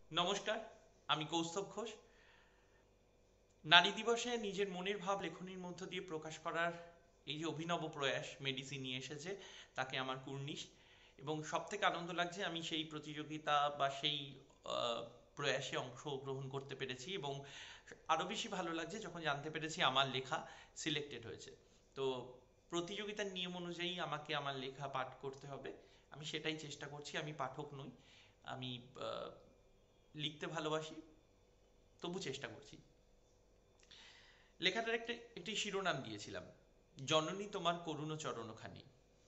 নমস্কার, আমি কৌস্তব ঘোষ। নারী দিবসে নিজের মনের ভাব লেখনীর মধ্য দিয়ে প্রকাশ করার এই যে অভিনব প্রয়াস মেডিসি নিয়ে এসেছে, তাকে আমার কুর্নিশ। এবং সব থেকে আনন্দ লাগছে আমি সেই প্রতিযোগিতা বা সেই প্রয়াসে অংশগ্রহণ করতে পেরেছি। এবং আরও বেশি ভালো লাগছে যখন জানতে পেরেছি আমার লেখা সিলেক্টেড হয়েছে। তো প্রতিযোগিতার নিয়ম অনুযায়ী আমাকে আমার লেখা পাঠ করতে হবে। আমি সেটাই চেষ্টা করছি। আমি পাঠক নই, আমি লিখতে ভালোবাসি, তবু চেষ্টা করছি। লেখাটার একটি শিরোনাম দিয়েছিলাম, জননী তোমার করুণ চরণখানি।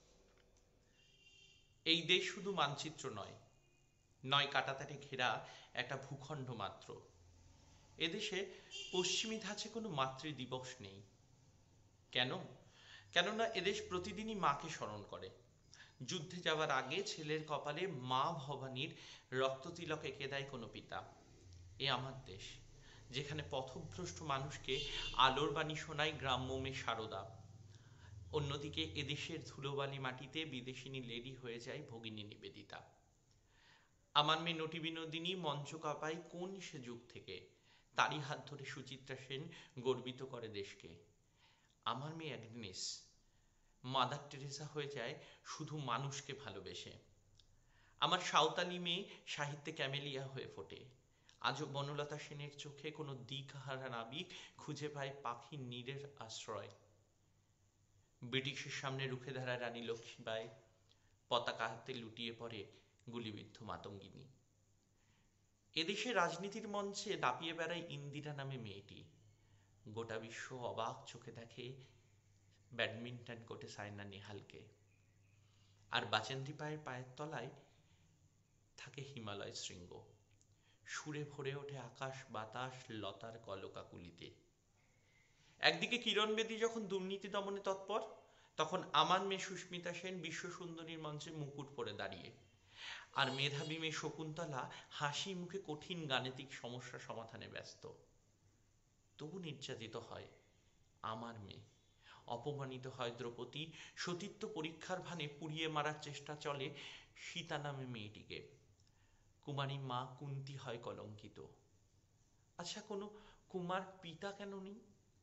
এই দেশ শুধু মানচিত্র নয়, নয় কাঁটাতারে ঘেরা একটা ভূখণ্ড মাত্র। এদেশে পশ্চিমী ধাঁচে কোনো মাতৃদিবস নেই। কেন? কেননা এদেশ প্রতিদিনই মাকে স্মরণ করে। যুদ্ধে যাওয়ার আগে ছেলের কপালে মা ভবানীর রক্ততিলক এঁকে দেয় কোনো পিতা। এ আমার দেশ, যেখানে পথভ্রষ্ট মানুষকে আলোর বাণী শোনায় গ্রাম্য মেয়ে সারদা। অন্যদিকে এদেশের ধুলোবালি মাটিতে বিদেশিনী লেডি হয়ে যায় ভগিনী নিবেদিতা। আমার মেয়ে নটি বিনোদিনী মঞ্চ কাঁপায় কোন সে যুগ থেকে, তারই হাত ধরে সুচিত্রা সেন গর্বিত করে দেশকে। আমার মেয়ে অ্যাগনেস মাদার টেরেসা হয়ে যায় শুধু মানুষকে ভালোবেসে। আমার সাঁওতালি মেয়ে সাহিত্যে ক্যামেলিয়া হয়ে ফোটে। আজও বনলতা সেনের চোখে কোনো দিকহারা নাবিক খুঁজে পায় পাখির নীড়ের আশ্রয়। ব্রিটিশের সামনে রুখে দাঁড়ায় রানী লক্ষ্মীবাই, পতাকা হাতে লুটিয়ে পড়ে গুলিবিদ্ধ মাতঙ্গিনী। এদেশে রাজনীতির মঞ্চে দাপিয়ে বেড়ায় ইন্দিরা নামে মেয়েটি। গোটা বিশ্ব অবাক চোখে দেখে ব্যাডমিন্টন কোর্টে সাইনা নেহালকে। আর বাচেন্দ্রী পায়ের পায়ের তলায় থাকে হিমালয় শৃঙ্গ। সুরে ভরে ওঠে আকাশ বাতাস লতার কলকাকুলিতে। একদিকে কিরণ বেদী যখন দুর্নীতি দমনে তৎপর, তখন আমার মেয়ে সুস্মিতা সেন বিশ্ব সুন্দরীর মঞ্চে মুকুট পরে দাঁড়িয়ে। আর মেধাবী মেয়ে শকুন্তলা হাসি মুখে কঠিন গাণিতিক সমস্যা সমাধানে ব্যস্ত। তবু নির্যাতিত হয় আমার মেয়ে, অপমানিত হয় দ্রৌপদী, সতীত্ব পরীক্ষার ভানে পুড়িয়ে মারার চেষ্টা চলে সীতা নামে মেয়েটিকে। কুমারী মা কুন্তী হয় কলঙ্কিত। আচ্ছা, কোনো কুমার পিতা কেন নেই?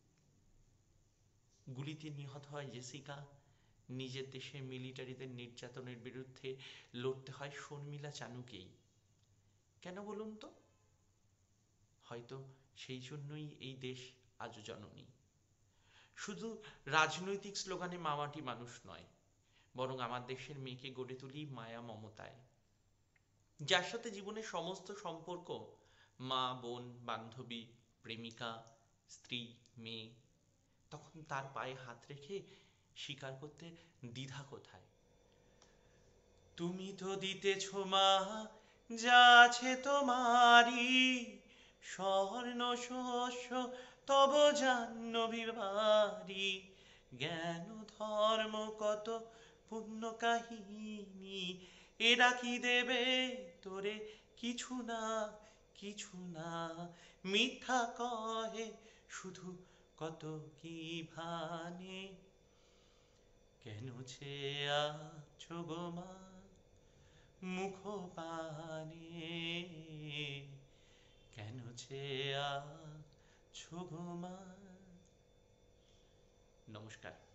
গুলিতে নিহত হয় জেসিকা, নিজের দেশের মিলিটারিদের নির্যাতনের বিরুদ্ধে লড়তে হয় শর্মিলা চানুকেই। কেন বলুন তো? হয়তো সেই জন্যই এই দেশ আজও জননী। শুধু রাজনৈতিক স্লোগানে মামাটি মানুষ নয়, বরং আমার দেশের মেয়েকে গড়ে তুলি মায়া মমতায়, যার সাথে জীবনের সমস্ত সম্পর্ক, মা বোন বান্ধবী প্রেমিকা স্ত্রী মেয়ে, তখন তার পায়ে হাত রেখে স্বীকার করতে দ্বিধা কোথায়? তুমি তো দিতেছ মা যা আছে তোমারই, স্বর্ণ শস্য তব জাহ্নবী বাড়ি, জ্ঞান ধর্ম কত পুণ্য কাহিনী, এরা কি দেবে তোরে? কিছু না, কিছু না, মিথ্যা কহে শুধু কত কি ভানে। কেন ছেয়ে আছো গো মা মুখ পানে, কেন ছেয়ে আছো গো মা? নমস্কার।